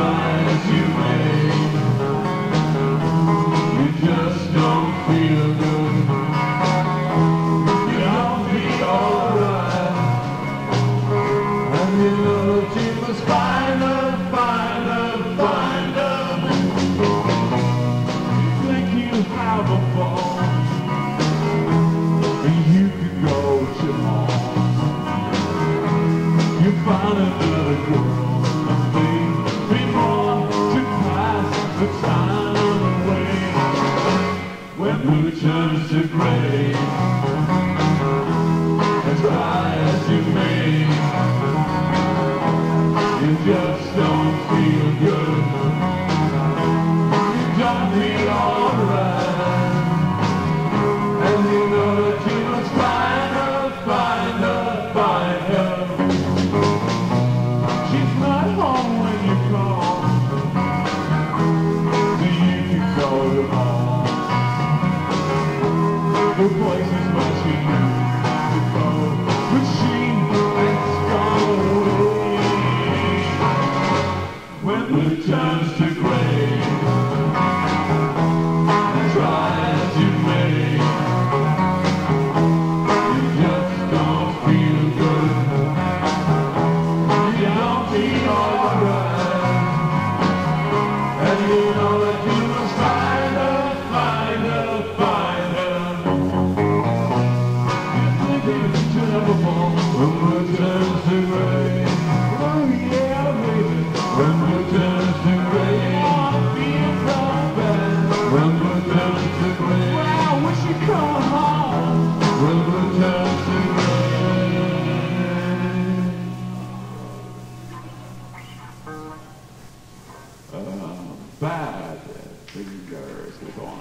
try as you may, you just don't feel good. You don't feel alright, and you know that you must find her, find her, find her. You think you have a phone, and you can go to home. You find another girl, and be more to pass the time away. When blue turns to gray, as dry as you may, you just don't feel good. You don't feel alright, and you know that you must find her, find her, find her. She's not home when you call, so you can go to home. The place is where she used to go, but she has gone away. When blue turns to gray, try as you may, you just don't feel good. You don't feel alright, and you know that you must find her, find her, find her. You think it's terrible when blue turns to gray. Oh yeah, baby, when blue turns to gray, I feel so bad. When blue turns to gray, well, I wish you'd come home. When blue turns to gray. Bad fingers with on.